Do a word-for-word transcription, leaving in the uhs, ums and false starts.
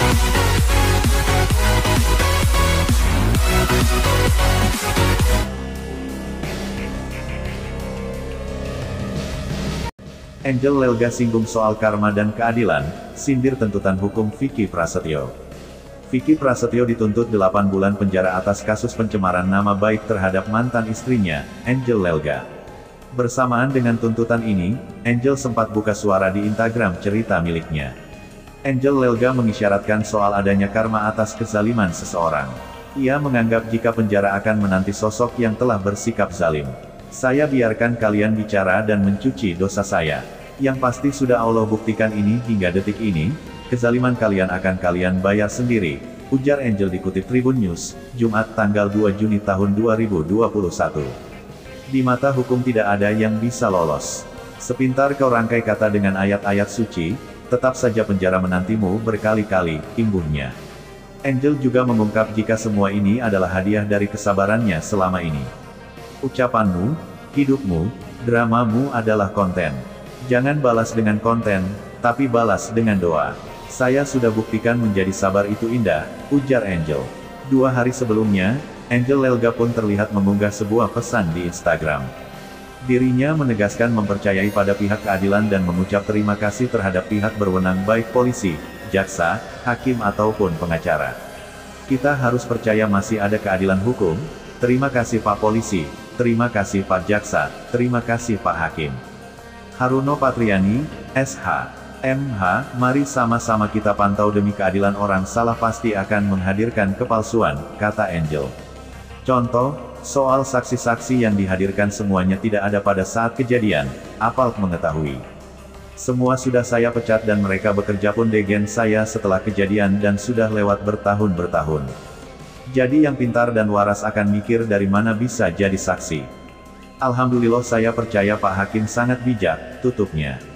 Angel Lelga singgung soal karma dan keadilan, sindir tuntutan hukum Vicky Prasetyo. Vicky Prasetyo dituntut delapan bulan penjara atas kasus pencemaran nama baik terhadap mantan istrinya, Angel Lelga. Bersamaan dengan tuntutan ini, Angel sempat buka suara di Instagram cerita miliknya. Angel Lelga mengisyaratkan soal adanya karma atas kezaliman seseorang. Ia menganggap jika penjara akan menanti sosok yang telah bersikap zalim. Saya biarkan kalian bicara dan mencuci dosa saya. Yang pasti sudah Allah buktikan ini hingga detik ini, kezaliman kalian akan kalian bayar sendiri, ujar Angel dikutip Tribun News, Jumat tanggal dua Juni tahun dua ribu dua puluh satu. Di mata hukum tidak ada yang bisa lolos. Sepintar kau rangkai kata dengan ayat-ayat suci, tetap saja penjara menantimu berkali-kali, imbuhnya. Angel juga mengungkap jika semua ini adalah hadiah dari kesabarannya selama ini. Ucapanmu, hidupmu, dramamu adalah konten. Jangan balas dengan konten, tapi balas dengan doa. Saya sudah buktikan menjadi sabar itu indah, ujar Angel. Dua hari sebelumnya, Angel Lelga pun terlihat mengunggah sebuah pesan di Instagram. Dirinya menegaskan mempercayai pada pihak keadilan dan mengucap terima kasih terhadap pihak berwenang baik polisi, jaksa, hakim ataupun pengacara. Kita harus percaya masih ada keadilan hukum. Terima kasih Pak Polisi, terima kasih Pak Jaksa, terima kasih Pak Hakim. Haruno Patriani, S H M H, mari sama-sama kita pantau demi keadilan. Orang salah pasti akan menghadirkan kepalsuan, kata Angel. Contoh, soal saksi-saksi yang dihadirkan semuanya tidak ada pada saat kejadian, apal mengetahui. Semua sudah saya pecat dan mereka bekerja pun degen saya setelah kejadian dan sudah lewat bertahun-bertahun. Jadi yang pintar dan waras akan mikir dari mana bisa jadi saksi. Alhamdulillah saya percaya Pak Hakim sangat bijak, tutupnya.